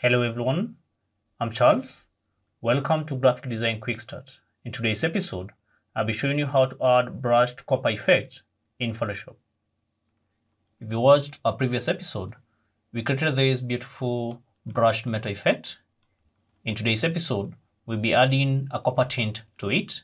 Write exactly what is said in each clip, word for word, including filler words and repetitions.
Hello everyone, I'm Charles. Welcome to Graphic Design Quick Start. In today's episode, I'll be showing you how to add brushed copper effect in Photoshop. If you watched our previous episode, we created this beautiful brushed metal effect. In today's episode, we'll be adding a copper tint to it.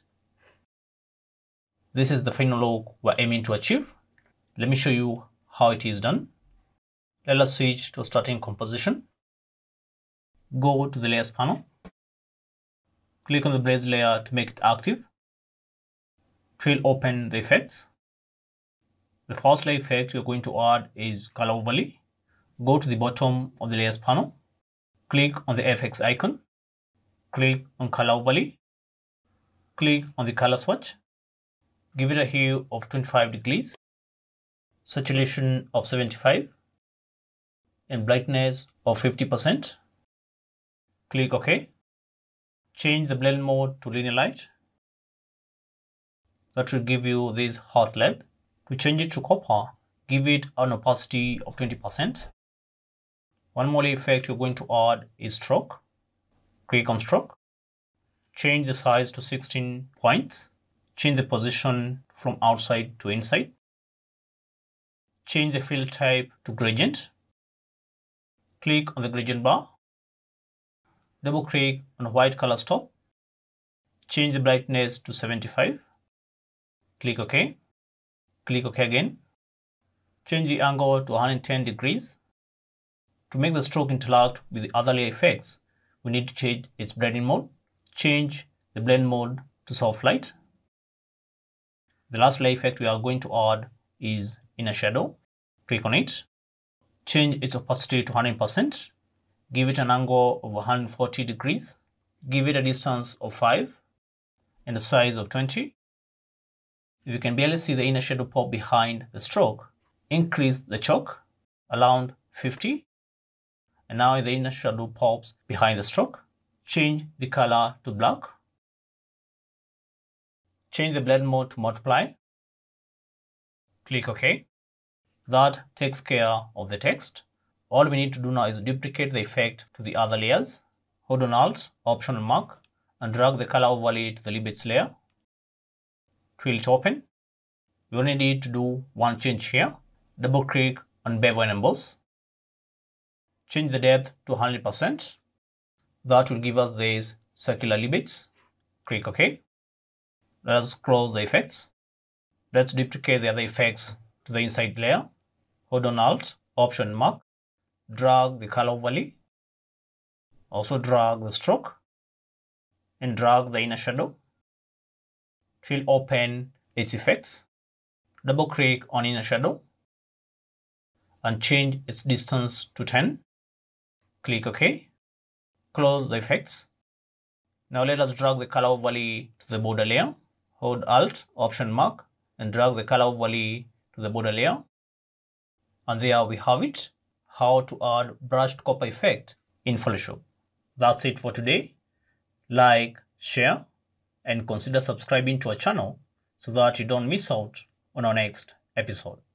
This is the final look we're aiming to achieve. Let me show you how it is done. Let us switch to starting composition. Go to the layers panel. Click on the blaze layer to make it active. It will open the effects. The first layer effect you're going to add is color overlay. Go to the bottom of the layers panel. Click on the F X icon. Click on color overlay. Click on the color swatch. Give it a hue of twenty-five degrees. Saturation of seventy-five. And brightness of fifty percent. Click OK. Change the blend mode to linear light. That will give you this hot L E D. To change it to copper, give it an opacity of twenty percent. One more effect you're going to add is stroke. Click on stroke. Change the size to sixteen points. Change the position from outside to inside. Change the fill type to gradient. Click on the gradient bar. Double click on white color stop. Change the brightness to seventy-five. Click OK. Click OK again. Change the angle to one hundred ten degrees. To make the stroke interact with the other layer effects, we need to change its blending mode. Change the blend mode to soft light. The last layer effect we are going to add is inner shadow. Click on it. Change its opacity to one hundred percent. Give it an angle of one hundred forty degrees. Give it a distance of five and a size of twenty. If you can barely see the inner shadow pop behind the stroke, increase the chalk around fifty. And now the inner shadow pops behind the stroke. Change the color to black. Change the blend mode to multiply. Click OK. That takes care of the text. All we need to do now is duplicate the effect to the other layers. Hold on Alt, Option and Mark, and drag the color overlay to the libets layer. It will open. We only need to do one change here. Double click on Bevel and Emboss. Change the depth to one hundred percent. That will give us these circular libets. Click OK. Let us close the effects. Let's duplicate the other effects to the inside layer. Hold on Alt, Option and Mark. Drag the color overlay. Also drag the stroke. And drag the inner shadow. It will open its effects. Double click on inner shadow. And change its distance to ten. Click OK. Close the effects. Now let us drag the color overlay to the border layer. Hold Alt, Option Mark, and drag the color overlay to the border layer. And there we have it. How to add brushed copper effect in Photoshop. That's it for today. Like, share, and consider subscribing to our channel so that you don't miss out on our next episode.